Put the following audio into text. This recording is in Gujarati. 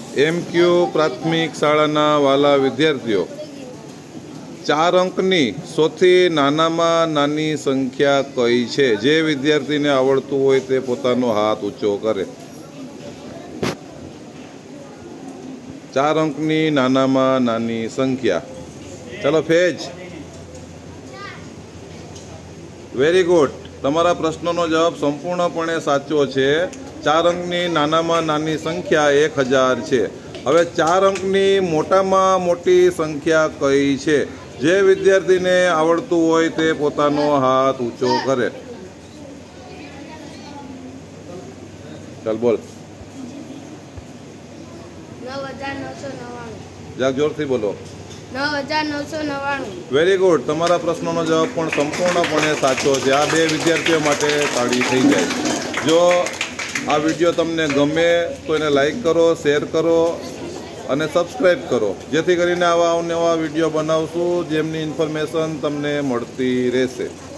MQ પ્રાથમિક શાળાના વાલા વિદ્યાર્થીઓ, 4 અંકની સૌથી નાનામાં નાની સંખ્યા કઈ છે? જે વિદ્યાર્થીને આવડતું હોય તે પોતાનો હાથ ઊંચો કરે। 4 અંકની નાનામાં નાની સંખ્યા। ચાલો ફેજ, વેરી ગુડ। તમારા પ્રશ્નનો જવાબ સંપૂર્ણપણે સાચો છે। 4 અંકની નાનામાં નાની સંખ્યા 1000 છે। હવે 4 અંકની મોટામાં મોટી સંખ્યા કઈ છે? જે વિદ્યાર્થીને આવડતું હોય તે પોતાનો હાથ ઊંચો કરે। ચાલ બોલ। 9999। જરાક જોરથી બોલો। 9999। Very good. તમારા પ્રશ્નનો જવાબ પણ સંપૂર્ણપણે સાચો છે। આ 2 વિદ્યાર્થીઓ માટે તાળી થઈ જાય। જો આ વિડીયો તમને ગમે તો એને લાઈક કરો, શેર કરો અને સબસ્ક્રાઈબ કરો, જેથી કરીને આવા નવા વિડીયો બનાવશું જેમની ઇન્ફોર્મેશન તમને મળતી રહેશે।